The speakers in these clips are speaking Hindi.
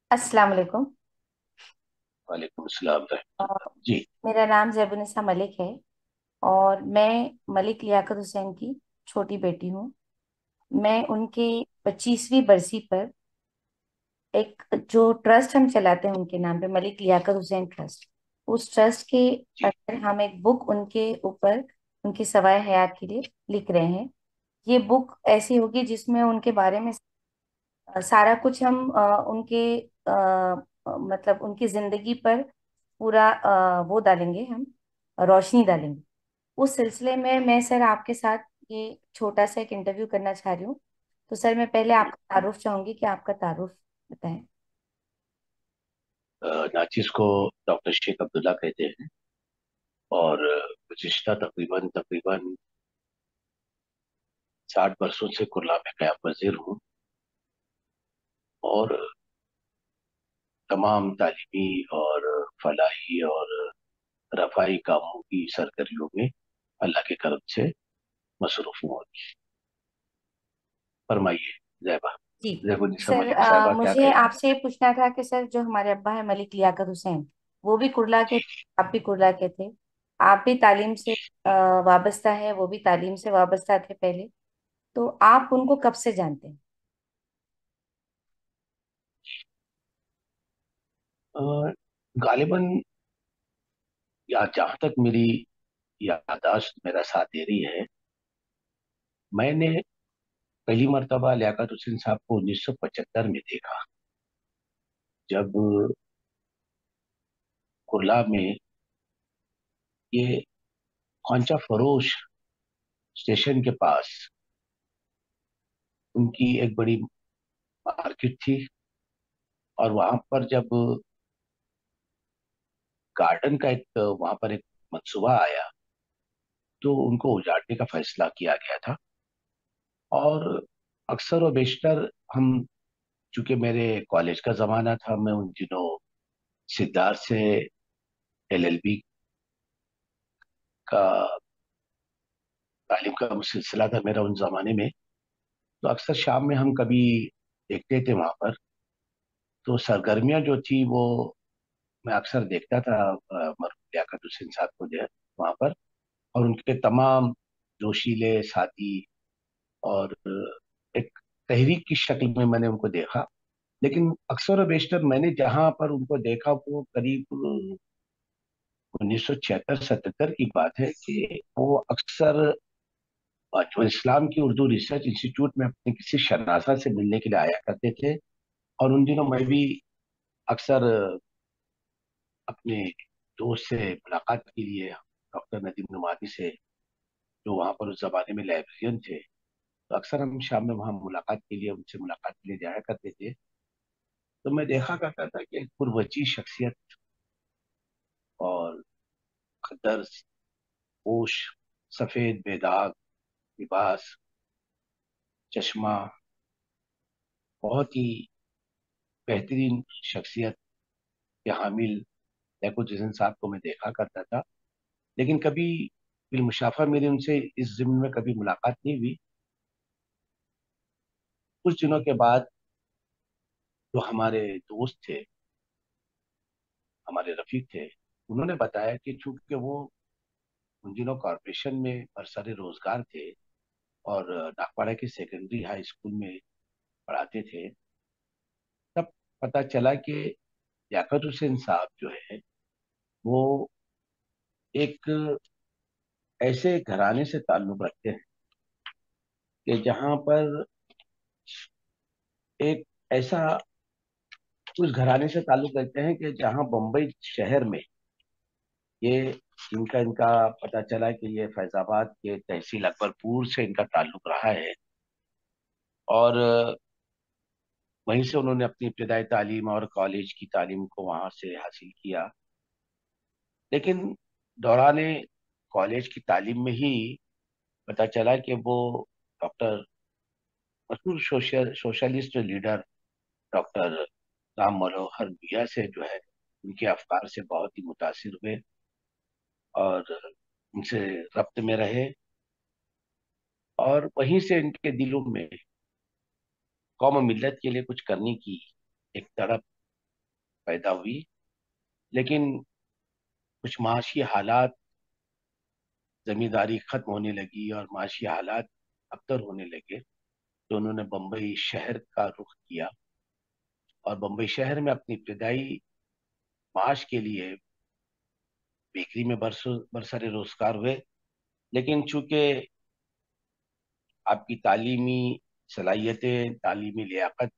अस्सलाम वालेकुम। वालेकुम सलाम अ, रहमतुल्लाह जी। मेरा नाम ज़ैबुन्निसा मलिक है और मैं मलिक लियाकत हुसैन की छोटी बेटी हूँ। मैं उनके 25वीं बरसी पर एक जो ट्रस्ट हम चलाते हैं उनके नाम पे, मलिक लियाकत हुसैन ट्रस्ट, उस ट्रस्ट के जी अंदर हम एक बुक उनके ऊपर, उनकी सवाए हयात के लिए लिख रहे हैं। ये बुक ऐसी होगी जिसमें उनके बारे में सारा कुछ हम उनके मतलब उनकी जिंदगी पर पूरा वो डालेंगे, हम रोशनी डालेंगे। उस सिलसिले में मैं सर आपके साथ ये छोटा सा एक इंटरव्यू करना चाह रही हूँ। तो सर मैं पहले जी। आपका तारुफ चाहूंगी कि आपका तारुफ बताएं। नाचिस को डॉक्टर शेख अब्दुल्ला कहते हैं और गुज़िश्ता तकरीबन तकरीबन 60 वर्षों से कुर्ला में क़याम पज़ीर हूँ और तमाम तालीमी और फलाही और रफ़ाई कामों की सरगर्मियों में अल्लाह के करम से मसरूफ़ हूँ। फरमाइए ज़ैबा, जी ज़ैबुन्निसा सर, मलिक साहिबा क्या मुझे कहना आपसे पूछना था कि सर जो हमारे अब्बा है मलिक लियाकत हुसैन, वो भी कुर्ला के, जी। आप भी कुर्ला के थे। आप भी तालीम से वाबस्ता है, वो भी तालीम से वाबस्ता थे पहले। तो आप उनको कब से जानते हैं? गालिबन या जहाँ तक मेरी याददाश्त मेरा साथ दे रही है, मैंने पहली मर्तबा लियाकत हुसैन साहब को 1975 में देखा, जब कुर्ला में ये ख्वांचा फरोश स्टेशन के पास उनकी एक बड़ी मार्केट थी और वहां पर जब गार्डन का एक वहां पर एक मंसूबा आया तो उनको उजाड़ने का फैसला किया गया था। और अक्सर व बेशतर हम, चूंकि मेरे कॉलेज का जमाना था, मैं उन दिनों सिद्धार्थ से एलएलबी का तालीम का सिलसिला था मेरा उन जमाने में। तो अक्सर शाम में हम कभी देखते थे वहां पर, तो सरगर्मियां जो थी वो मैं अक्सर देखता था मरहूम लियाकत हुसैन साहब को जो है वहां पर, और उनके तमाम जोशीले साथी, और एक तहरीक की शक्ल में मैंने उनको देखा। लेकिन अक्सर और बेशतर मैंने जहां पर उनको देखा वो करीब 1976-77 की बात है कि वो अक्सर जो इस्लाम की उर्दू रिसर्च इंस्टीट्यूट में अपने किसी शनासा से मिलने के लिए आया करते थे। और उन दिनों मैं भी अक्सर अपने दोस्त से मुलाकात के लिए, डॉक्टर नदीम नुमानी से, जो वहाँ पर उस जमाने में लाइब्रेरियन थे, तो अक्सर हम शाम में वहाँ मुलाकात के लिए, उनसे मुलाकात के लिए जाया करते थे। तो मैं देखा करता था कि एक पुरवची शख्सियत और खद्दर पोश, सफेद बेदाग लिबास, चश्मा, बहुत ही बेहतरीन शख्सियत के हामिल लियाकत हुसैन साहब को मैं देखा करता था। लेकिन कभी बिलमुशाफा मेरी उनसे इस जिम्न में कभी मुलाकात नहीं हुई। कुछ दिनों के बाद जो हमारे दोस्त थे, हमारे रफीक थे, उन्होंने बताया कि चूंकि वो उन दिनों कॉरपोरेशन में बरसरे रोजगार थे और नागपाड़ा की सेकेंडरी हाई स्कूल में पढ़ाते थे, तब पता चला कि लियाकत हुसैन साहब जो है वो एक ऐसे घराने से ताल्लुक रखते हैं कि जहाँ पर एक ऐसा, उस घराने से ताल्लुक रखते हैं कि जहाँ बम्बई शहर में ये इनका इनका पता चला कि ये फैजाबाद के तहसील अकबरपुर से इनका ताल्लुक रहा है। और वहीं से उन्होंने अपनी इब्तदाई तालीम और कॉलेज की तालीम को वहाँ से हासिल किया। लेकिन दौरान कॉलेज की तालीम में ही पता चला कि वो डॉक्टर, मशहूर socialist leader doctor Ram Manohar Lohia से जो है उनके अफकार से बहुत ही मुतासिर हुए और उनसे रब्त में रहे। और वहीं से इनके दिलों में कौम और मिल्लत के लिए कुछ करने की एक तड़प पैदा हुई। लेकिन कुछ माशी हालात, जमींदारी खत्म होने लगी और माशी हालात अबतर होने लगे, तो उन्होंने बम्बई शहर का रुख किया और बम्बई शहर में अपनी इब्तदाई माश के लिए बेकरी में बरसरे रोजगार हुए। लेकिन चूंकि आपकी तालीमी सलाहियतें, तालीमी लियाकत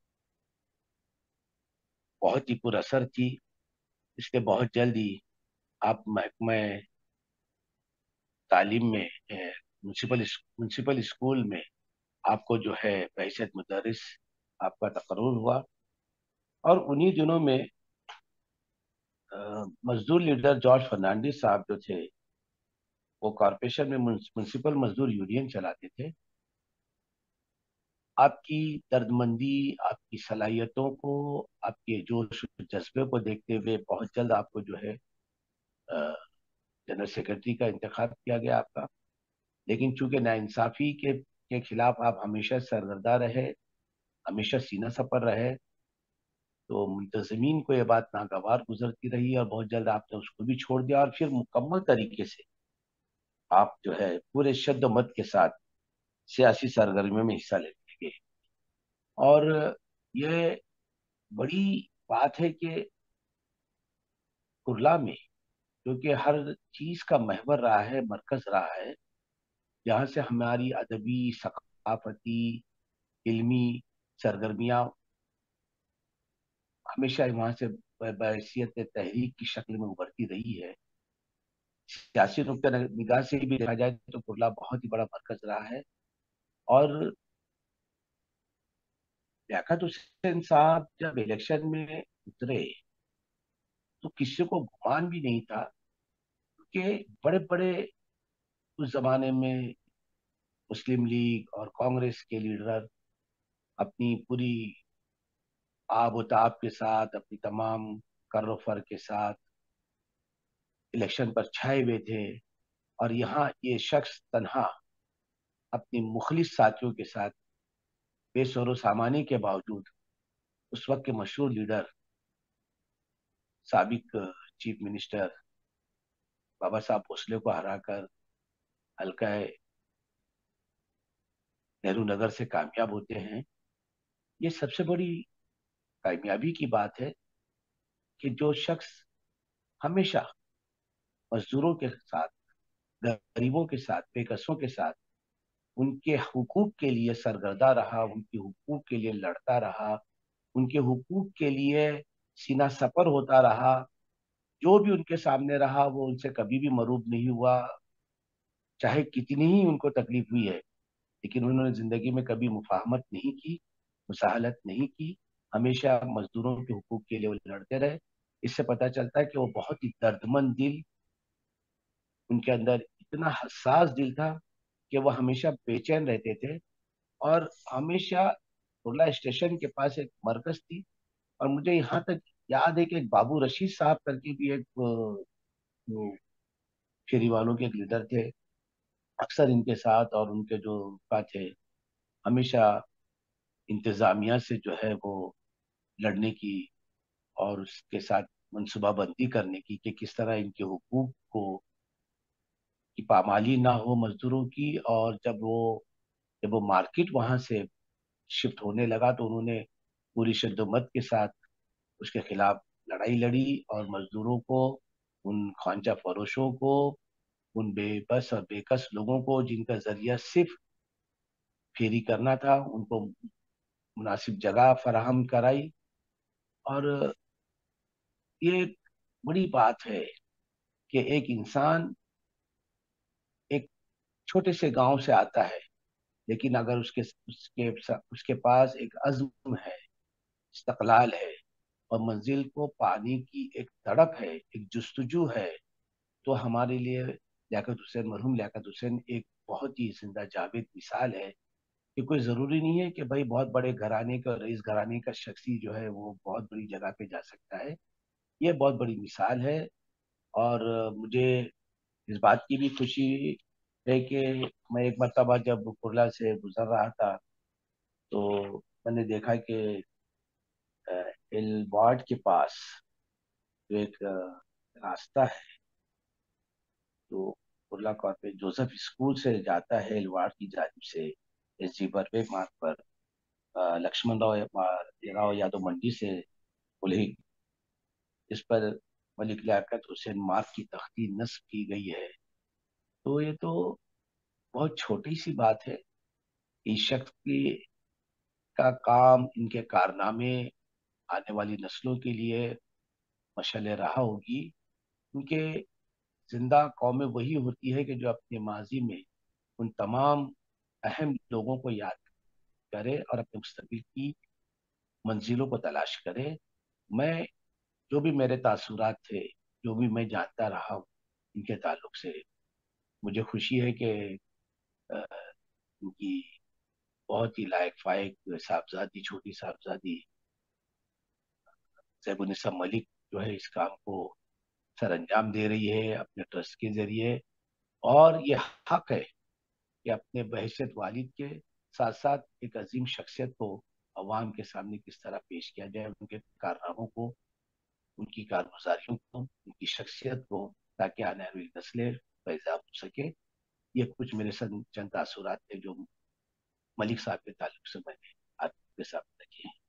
बहुत ही पुरअसर थी, इसलिए बहुत जल्द ही आप महकमा तालीम में, म्यूनसिपल स्कूल में आपको जो है बहैसियत मुदर्रिस आपका तकर्रुर हुआ। और उन्हीं दिनों में मजदूर लीडर जॉर्ज फर्नांडिस साहब जो थे, वो कॉरपोरेशन में म्यूनसिपल मजदूर यूनियन चलाते थे। आपकी दर्दमंदी, आपकी सलाहियतों को, आपके जोश जज्बे को देखते हुए बहुत जल्द आपको जो है जनरल सेक्रेटरी का इंतखाब किया गया आपका। लेकिन चूंकि नाइंसाफी के खिलाफ आप हमेशा सरगर्दा रहे, हमेशा सीना सपर रहे, तो मुंतजमीन को ये बात नागवार गुजरती रही और बहुत जल्द आपने उसको भी छोड़ दिया और फिर मुकम्मल तरीके से आप जो है पूरे शद्द मत के साथ सियासी सरगर्मियों में हिस्सा लेने लगे। और ये बड़ी बात है कि कुर्ला में, जो कि हर चीज का महवर रहा है, मरकज रहा है, जहाँ से हमारी अदबी, सकाफती, इल्मी सरगर्मियाँ हमेशा वहां से बहैसियत तहरीक की शक्ल में उभरती रही है। सियासी नुक्ता निगाह से भी देखा जाए तो कुर्ला बहुत ही बड़ा मरकज रहा है। और लियाकत हुसैन साहब जब इलेक्शन में उतरे तो किसी को गुमान भी नहीं था कि बड़े बड़े उस जमाने में मुस्लिम लीग और कांग्रेस के लीडर अपनी पूरी आबोताब के साथ, अपनी तमाम कर्रफर के साथ इलेक्शन पर छाए हुए थे। और यहाँ ये शख्स तन्हा अपनी मुखलिस साथियों के साथ बेसोरो सामानी के बावजूद उस वक्त के मशहूर लीडर, साबिक चीफ मिनिस्टर बाबा साहब भोसले को हराकर हल्का नेहरू नगर से कामयाब होते हैं। ये सबसे बड़ी कामयाबी की बात है कि जो शख्स हमेशा मजदूरों के साथ, गरीबों के साथ, बेकसों के साथ उनके हुकूक के लिए सरगर्दा रहा, उनके हुकूक के लिए लड़ता रहा, उनके हुकूक के लिए सीना सपर होता रहा, जो भी उनके सामने रहा वो उनसे कभी भी मरूब नहीं हुआ, चाहे कितनी ही उनको तकलीफ हुई है। लेकिन उन्होंने जिंदगी में कभी मुफाहमत नहीं की, मुसाहलत नहीं की, हमेशा मजदूरों के हुकूक के लिए वो लड़ते रहे। इससे पता चलता है कि वो बहुत ही दर्दमंद दिल, उनके अंदर इतना हसास दिल था कि वो हमेशा बेचैन रहते थे। और हमेशा कुर्ला स्टेशन के पास एक मरकज थी, और मुझे यहाँ तक याद है कि एक बाबू रशीद साहब करके भी एक वो फेरी वालों के एक लीडर थे, अक्सर इनके साथ और उनके जो रुतबा थे हमेशा इंतजामिया से जो है वो लड़ने की और उसके साथ मनसूबाबंदी करने की कि किस तरह इनके हुकूक को की पामाली ना हो मजदूरों की। और जब वो मार्केट वहां से शिफ्ट होने लगा तो उन्होंने पूरी शिद्दत के साथ उसके खिलाफ लड़ाई लड़ी और मजदूरों को, उन खांचा फरोशों को, उन बेबस और बेकस लोगों को जिनका जरिया सिर्फ फेरी करना था, उनको मुनासिब जगह फराहम कराई। और ये एक बड़ी बात है कि एक इंसान एक छोटे से गांव से आता है, लेकिन अगर उसके पास एक अज़्म है, इस्तक़लाल है और मंजिल को पाने की एक तड़प है, एक जुस्तजू है, तो हमारे लिए लियाकत हुसैन, मरहूम लियाकत हुसैन एक बहुत ही जिंदा जावेद मिसाल है कि कोई ज़रूरी नहीं है कि भाई बहुत बड़े घराने का, रईस घराने का शख्स ही जो है वो बहुत बड़ी जगह पे जा सकता है। ये बहुत बड़ी मिसाल है। और मुझे इस बात की भी खुशी है कि मैं एक मरतबा जब कुर्ला से गुजर रहा था तो मैंने देखा कि एलवार्ड के पास जो एक रास्ता है, तो कुर्ला कॉर्पोरेट जोसेफ स्कूल से जाता है एलवार्ड की जानिब से, एस जी बर्वे मार्ग पर, लक्ष्मण राव यादव मंडी से पुलिस, इस पर मलिक लियाकत हुसैन मार्ग की तख्ती नस्ब की गई है। तो ये तो बहुत छोटी सी बात है। इस शख्स की का काम, इनके कारनामे आने वाली नस्लों के लिए मशअल रहा होगी। क्योंकि जिंदा कौमें वही होती है कि जो अपने माजी में उन तमाम अहम लोगों को याद करे और अपने मुस्तकबिल की मंजिलों को तलाश करे। मैं, जो भी मेरे तासुरात थे, जो भी मैं जानता रहा हूँ इनके ताल्लुक से, मुझे खुशी है कि अ, इनकी बहुत ही लायक फायक साहबजादी, छोटी साहबजादी जैबुनिसा मलिक जो है इस काम को सर अंजाम दे रही है अपने ट्रस्ट के जरिए। और ये हक है कि अपने बहैसियत वालिद के साथ साथ एक अजीम शख्सियत को अवाम के सामने किस तरह पेश किया जाए, उनके कारनामों को, उनकी कारगुजारियों को, उनकी शख्सियत को, ताकि आने वाली नस्लें फैजाब हो सके। ये कुछ मेरे चंद तासुरात थे जो मलिक साहब के ताल्लुक से मैंने आपके सामने रखे हैं।